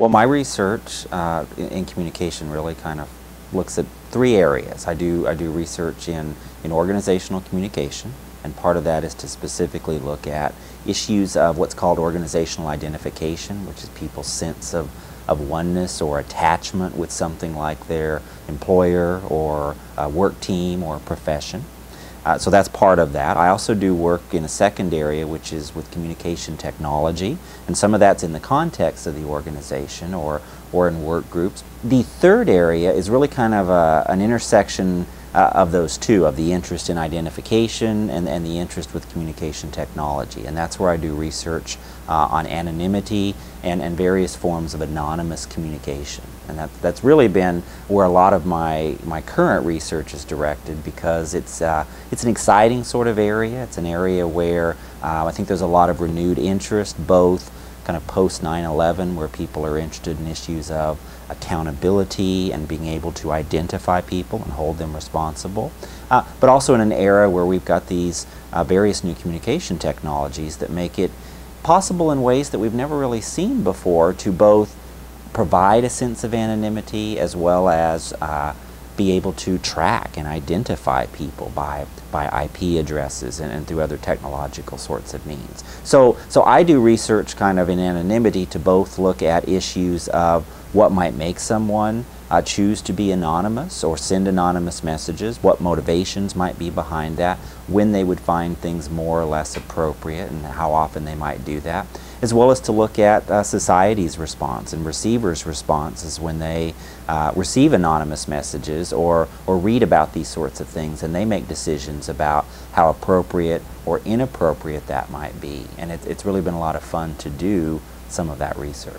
Well, my research in communication really kind of looks at three areas. I do research in organizational communication, and part of that is to specifically look at issues of what's called organizational identification, which is people's sense of oneness or attachment with something like their employer or work team or profession. So that's part of that. I also do work in a second area, which is with communication technology, and some of that's in the context of the organization or in work groups. The third area is really kind of an intersection of those two, of the interest in identification and the interest with communication technology. And that's where I do research on anonymity and various forms of anonymous communication. And that's really been where a lot of my current research is directed, because it's an exciting sort of area. It's an area where I think there's a lot of renewed interest, both kind of post 9/11, where people are interested in issues of accountability and being able to identify people and hold them responsible, but also in an era where we've got these various new communication technologies that make it possible in ways that we've never really seen before to both provide a sense of anonymity as well as be able to track and identify people by IP addresses and through other technological sorts of means. So I do research kind of in anonymity to both look at issues of what might make someone choose to be anonymous or send anonymous messages, what motivations might be behind that, when they would find things more or less appropriate and how often they might do that, as well as to look at society's response and receivers' responses when they receive anonymous messages or read about these sorts of things, and they make decisions about how appropriate or inappropriate that might be. And it's really been a lot of fun to do some of that research.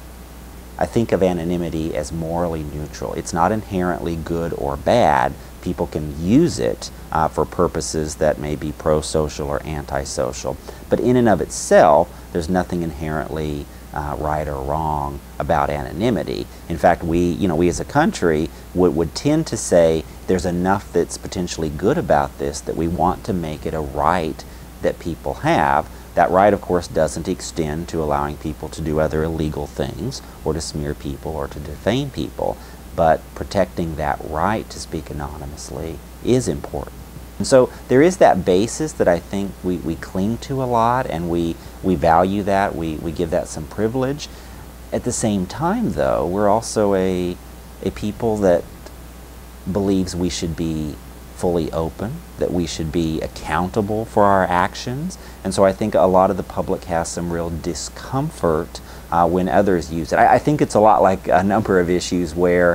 I think of anonymity as morally neutral. It's not inherently good or bad. People can use it for purposes that may be pro-social or anti-social. But in and of itself, there's nothing inherently right or wrong about anonymity. In fact, we as a country would tend to say there's enough that's potentially good about this that we want to make it a right that people have. That right, of course, doesn't extend to allowing people to do other illegal things or to smear people or to defame people, but protecting that right to speak anonymously is important. And so there is that basis that I think we cling to a lot, and we value that, we give that some privilege. At the same time, though, we're also a people that believes we should be fully open, that we should be accountable for our actions. And so I think a lot of the public has some real discomfort when others use it. I think it's a lot like a number of issues where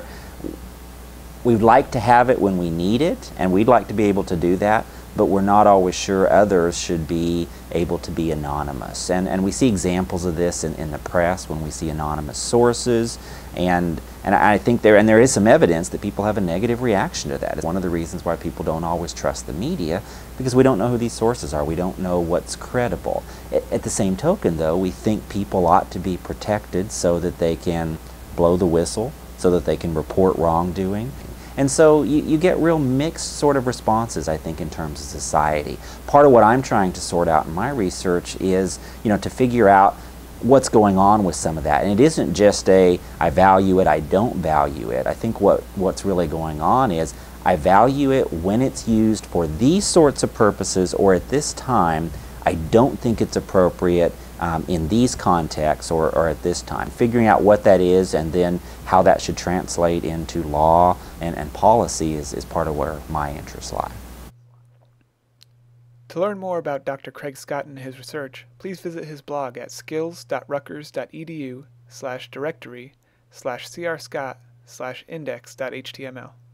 we'd like to have it when we need it, and we'd like to be able to do that, but we're not always sure others should be able to be anonymous. And we see examples of this in the press when we see anonymous sources, and I think there is some evidence that people have a negative reaction to that. It's one of the reasons why people don't always trust the media, because we don't know who these sources are. We don't know what's credible. At the same token, though, we think people ought to be protected so that they can blow the whistle, so that they can report wrongdoing. And so you get real mixed sort of responses, I think, in terms of society. Part of what I'm trying to sort out in my research is, to figure out what's going on with some of that. And it isn't just I value it, I don't value it. I think what's really going on is I value it when it's used for these sorts of purposes, or at this time, I don't think it's appropriate in these contexts or at this time. Figuring out what that is and then how that should translate into law and policy is part of where my interests lie. To learn more about Dr. Craig Scott and his research, please visit his blog at skills.rutgers.edu/directory/crscott/index.html.